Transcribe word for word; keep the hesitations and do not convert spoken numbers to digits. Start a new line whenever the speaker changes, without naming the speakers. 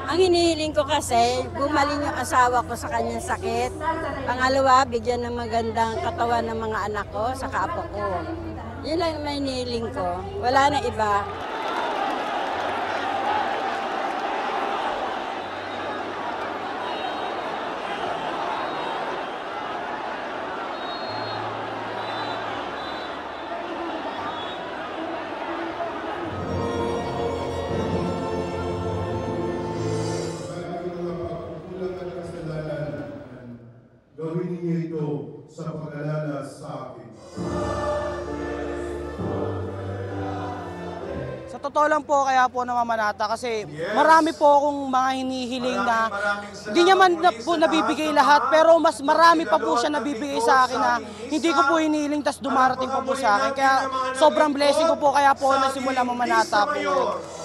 Ang hinihiling ko kasi, gumaling yung asawa ko sa kanyang sakit. Pangalawa, bigyan ng magandang katawan ng mga anak ko sa apo ko. Yun lang yung hinihiling ko. Wala na iba.
Gawin niyo ito sa pag-alala sa akin.
Sa totoo lang po, kaya po namamanata kasi
Yes.
marami po akong mga hinihiling na
Maraming maraming salamat
hindi niya man na
muli
po
sa
nabibigay
lahat ng
lahat,
mga
pero mas marami pa po
Lord
siya
na
nabibigay
bigo
sa akin na
sa amin.
hindi ko po hinihiling, tas dumarating pa po sa akin. Kaya
Alam po,
sobrang
muli
blessing ko po, kaya po
natin
nasimula
sa
mamanata po.
Mayor.